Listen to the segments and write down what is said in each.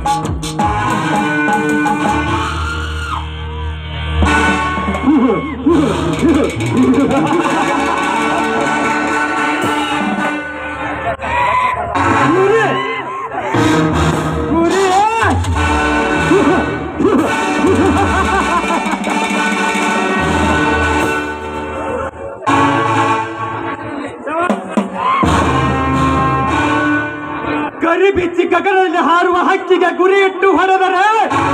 ಗರಿ ಬಿಚ್ಚಿ ಗಗನದಲ್ಲಿ ಹಾರುವ ಹಕ್ಕಿಗೆ ಗುರಿ ಇಟ್ಟು ಹೊಡೆದರೆ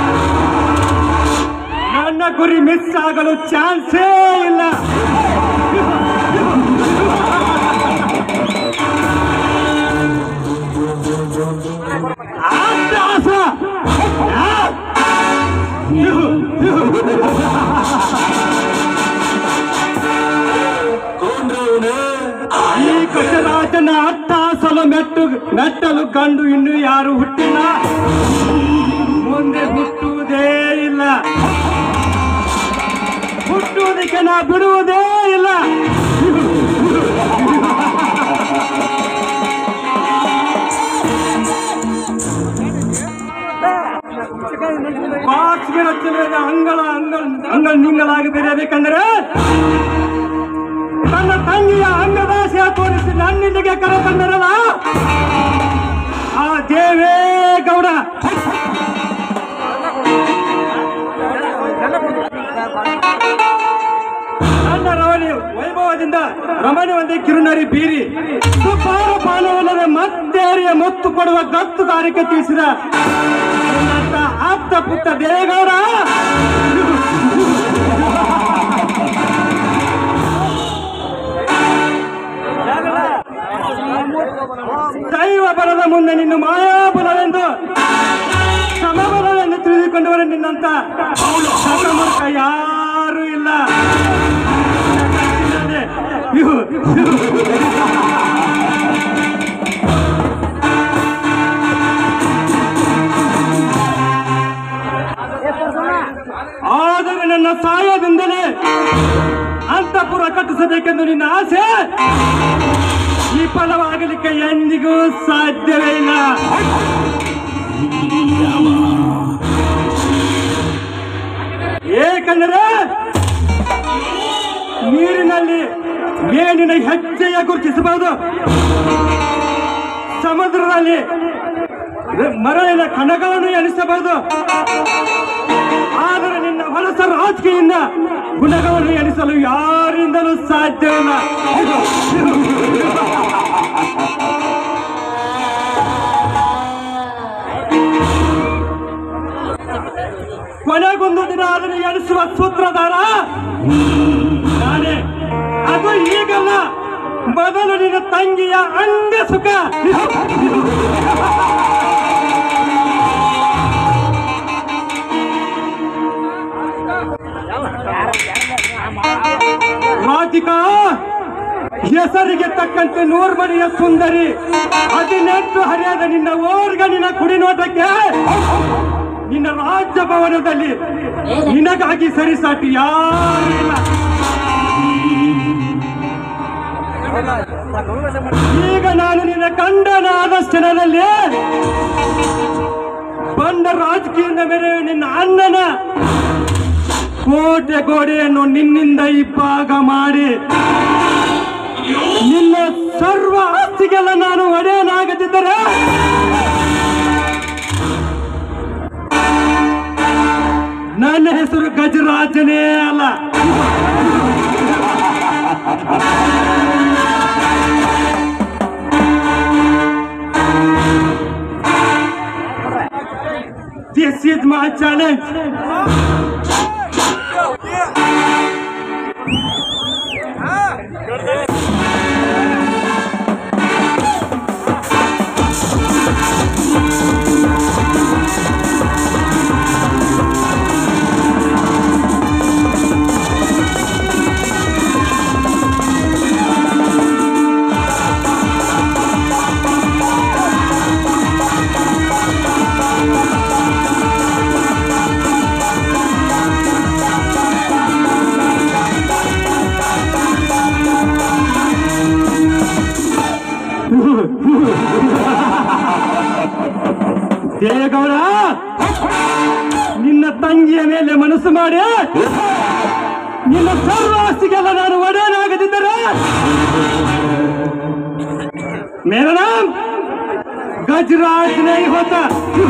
ನನ್ನ ಗುರಿ ಮಿಸ್ ಆಗಲು ಚಾನ್ಸೇ ಇಲ್ಲ. ಈ ಗಜರಾಜನ ಅಟ್ಟಾಸಲು ಮೆಟ್ಟಲು ಕಂಡು ಇನ್ನು ಯಾರು ಹುಟ್ಟಿಲ್ಲ, ಮುಂದೆ ಹುಟ್ಟುವುದೇ ಇಲ್ಲ, ಹುಟ್ಟುವುದಕ್ಕೆ ನಾ ಬಿಡುವುದೇ ಇಲ್ಲ. ಬಾಕ್ಸ್ಗೆ ರಚನೆಯ ಅಂಗಳ ನಿಂಗಳಾಗಿ ಬೆರೆಯಬೇಕಂದ್ರೆ ತನ್ನ ತಂಗಿಯ ಅಂಗದಾಶೆಯ ತೋರಿಸಿ ನನ್ನಿಲ್ಲಿಗೆ ಕರೆ ತಂದಿರಲ್ಲ ಆ ದೇವೇಗೌಡ. ನನ್ನ ರವಣಿ ವೈಭವದಿಂದ ರಮಣಿ ಒಂದೇ ಕಿರುನರಿ ಬೀರಿ ಸುಪಾರ ಪಾನವಲ್ಲದೆ ಮತ್ತೇರಿಯ ಮುತ್ತು ಕೊಡುವ ಗತ್ತುಗಾರಿಕೆ ತಿಳಿಸಿದ ಆಪ್ತ ಪುತ್ತ ದೇವೇಗೌಡ ದೈವ ಬಲದ ಮುಂದೆ ನಿನ್ನ ಮಾಯಾಬಲವೆಂದು ಸಮಬಲವೆಂದು ತಿಳಿದುಕೊಂಡವರು ನಿನ್ನಂತ ಮೂರ್ಖ ಯಾರು ಇಲ್ಲ. ಆದರೆ ನನ್ನ ಸಹಾಯದಿಂದಲೇ ಅಂತಃಪುರ ಕಟ್ಟಿಸಬೇಕೆಂದು ನಿನ್ನ ಆಸೆ ಈ ಫಲವಾಗಲಿಕ್ಕೆ ಎಂದಿಗೂ ಸಾಧ್ಯವೇ ಇಲ್ಲ. ಏಕೆಂದರೆ ನೀರಿನಲ್ಲಿ ಮೇನಿನ ಹೆಜ್ಜೆಯ ಗುರುತಿಸಬಹುದು, ಸಮುದ್ರದಲ್ಲಿ ಮರಳಿನ ಕಣಗಳನ್ನು ಎಣಿಸಬಹುದು, ಆದರೆ ನಿನ್ನ ಹೊಲಸ ರಾಜಕೀಯಿಂದ ಗುಣಗಳನ್ನು ಎಣಿಸಲು ಯಾರಿಂದಲೂ ಸಾಧ್ಯವಿಲ್ಲ. ಕೊನೆಗೊಂದು ದಿನ ಅದನ್ನು ಎಣಿಸುವ ಸೂತ್ರಧಾರ ನಾನೇ. ಅದು ಈಗಲ್ಲ, ಮೊದಲು ನಿನ್ನ ತಂಗಿಯ ಅಂಗ ಸುಖ. ರಾಧಿಕಾ ಹೆಸರಿಗೆ ತಕ್ಕಂತೆ ನೂರ್ಮಣಿಯ ಸುಂದರಿ, 18 ಹರಿಯಾದ ನಿನ್ನ ಓರ್ಗನಿನ ಕುಡಿನೋಟಕ್ಕೆ ನಿನ್ನ ರಾಜಭವನದಲ್ಲಿ ನಿನಗಾಗಿ ಸರಿಸಾಟಿ ಯಾರಿಲ್ಲ. ಈಗ ನಾನು ನಿನ್ನ ಕಂಡನಾದ ಕ್ಷಣದಲ್ಲಿ ಬಂದ ರಾಜಕೀಯದ ಮೇಲೆ ನಿನ್ನ ಅಣ್ಣನ ಕೋಟೆ ಗೋಡೆಯನ್ನು ನಿನ್ನಿಂದ ಇಬ್ಬಾಗ ಮಾಡಿ ನಿನ್ನ ಸರ್ವ ಆಸ್ತಿಗೆಲ್ಲ ನಾನು ಒಡೆಯನಾಗದಿದ್ದರೆ ನನ್ನ ಹೆಸರು ಗಜರಾಜನೇ ಅಲ್ಲ. This is my challenge. ನಿನ್ನ ತಂಗಿಯ ಮೇಲೆ ಮನಸ್ಸು ಮಾಡಿ ನಿನ್ನ ಸರ್ವ ಆಸ್ತಿಗೆಲ್ಲ ನಾನು ಒಡೆಯನಾಗದಿದ್ದರೆ ಮೇರಾ ನಾಮ್ ಗಜರಾಜ್ ನೈ ಹೋತಾ.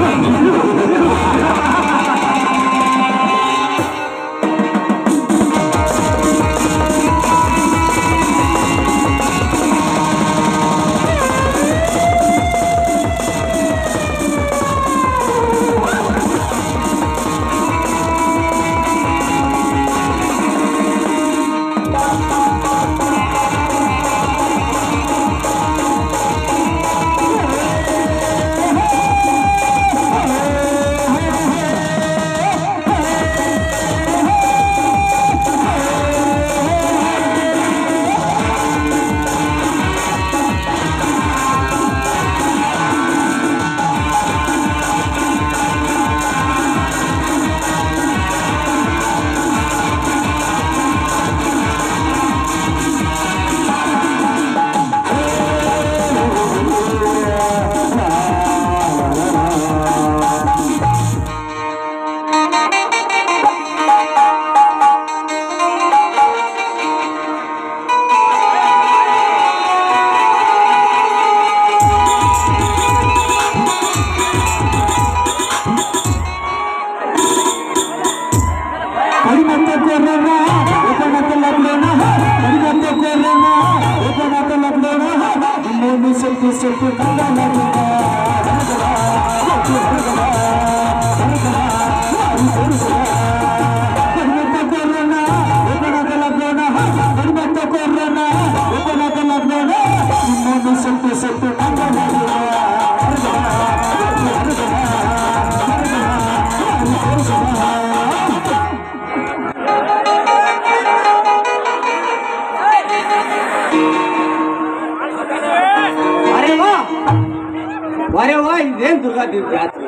अरे वाह इदेन दुर्गा देवी रात्रि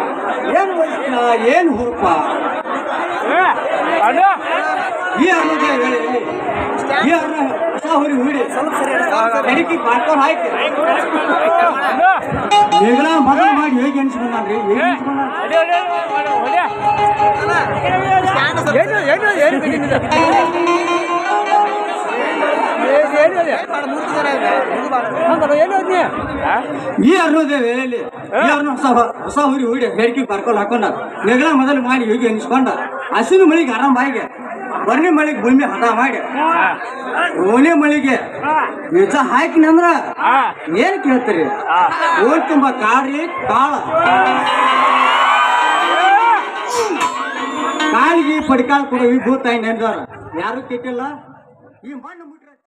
ಏನು ಹುರುಪ ಈ ಅನ್ನೋದೇ ಹೇಳಿ ಈ ಅನ್ನ ಹೊಸ ಹುರಿ ಹುಡಿ ಬೆಳಕಿ ಮಾಡ್ಕೊಂಡು ಹಾಕಿ ಬೇಗಲ ಮದುವೆ ಮಾಡಿ ಹೇಗೆ ಎಣಿಸ್ಕೊಂಡ್ರಿ ಈ ಅನ್ನೋದೇ ಹೇಳಿ ಈ ಅನ್ನ ಹೊಸ ಹುರಿ ಹುಡಿ ಬೆಳಕಿ ಬರ್ಕೊಂಡು ಹಾಕೊಂಡ ಬೇಗಲ ಮೊದಲು ಮಾಡಿ ಹೇಗೆ ಎಣಿಸ್ಕೊಂಡ ಹಸಿರು ಮಳಿಗೆ ಆರಾಮ ಬಾಯಿಗೆ ಬರ್ನಿ ಮಳಿಗೆ ಭೂಮಿ ಹಠ ಮಾಡಿ ಓಣಿ ಮಳಿಗೆ ನಿಜ ಹಾಕಿನಂದ್ರ ಏನ್ ಕೇಳ್ತೀರಿ ಓಣ್ ತುಂಬಾ ಕಾಡ್ರಿ ಕಾಳ ಕಾಳಿಗೆ ಪಡಿಕಾಳ ಕೊಡೋ ಈ ಭೂತಾಯಿ ನೆಂದವ್ರ ಯಾರು ಕೆಟ್ಟಿಲ್ಲ ಈ ಮಣ್ಣು